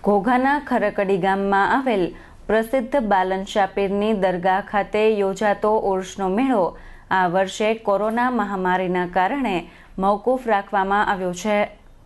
ઘોઘાના ખરકડી ગામમાં આવેલ પ્રસિદ્ધ બાલનશાહ પીરની દરગાહ ખાતે યોજાતો ઉર્સનો મેળો આ વર્ષે કોરોના મહામારીના કારણે મોકૂફ રાખવામાં આવ્યો છે।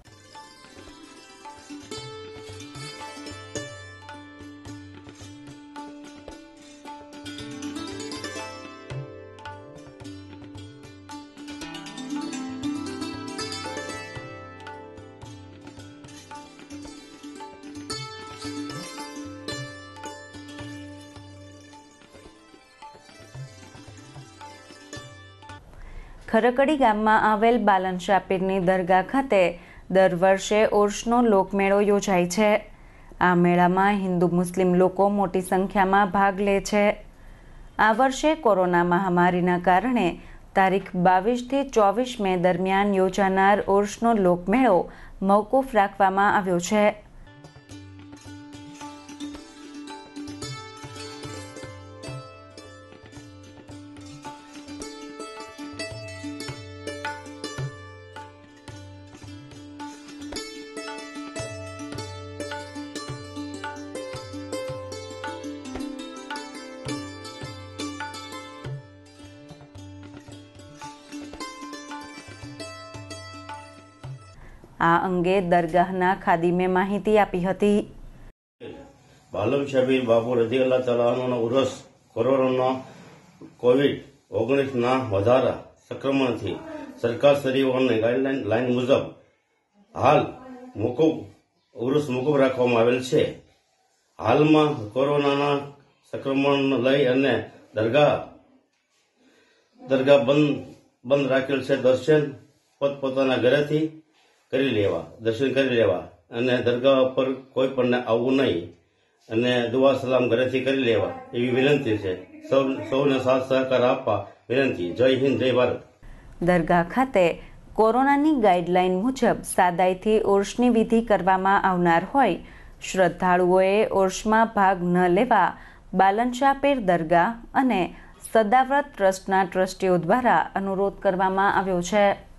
ખરકડી ગામમાં આવેલ બાલનશાહ પીરની દરગાહ ખાતે દર વર્ષે ઉર્સનો લોકમેળો યોજાય છે। આ મેળામાં હિન્દુ મુસ્લિમ લોકો મોટી સંખ્યામાં ભાગ લે છે। આ વર્ષે કોરોના મહામારીના કારણે તારીખ 22 થી 24 મે દરમિયાન યોજાનાર ઉર્સનો લોકમેળો મોકૂફ રાખવામાં આવ્યો છે। આ અંગે દરગાહના ખાદીમે માહિતી આપી હતી। બાલનશાહ પીર બાપુ રઝિયલ્લાહુ તઆલા અન્હુનો ઉર્સ કોરોના COVID-19 ના વધારા સંક્રમણથી સરકારશ્રીઓની ગાઈડલાઈન મુજબ હાલ ઉર્સ મોકૂફ રાખવામાં આવેલ છે। હાલમાં કોરોનાના સંક્રમણ લઈ અને દરગાહ બંધ રાખેલ છે। દર્શન પોતપોતાના ઘરેથી દર્શન કરી લેવા અને દરગાહ પર કોઈ પણ આવવું નહીં અને દુઆ સલામ ઘરેથી કરી લેવા એવી વિનંતી છે। સૌને સાથ સહકાર આપવા વિનંતી। જય હિન્દ, જય ભારત। દરગાહ ખાતે કોરોનાની ગાઈડલાઈન મુજબ સાદાઈથી ઉર્સની વિધિ કરવામાં આવનાર હોય શ્રદ્ધાળુઓએ ઉર્સમાં ભાગ ન લેવા બાલનશાહ પીર દરગાહ અને સદાવ્રત ટ્રસ્ટના ટ્રસ્ટીઓ દ્વારા અનુરોધ કરવામાં આવ્યો છે।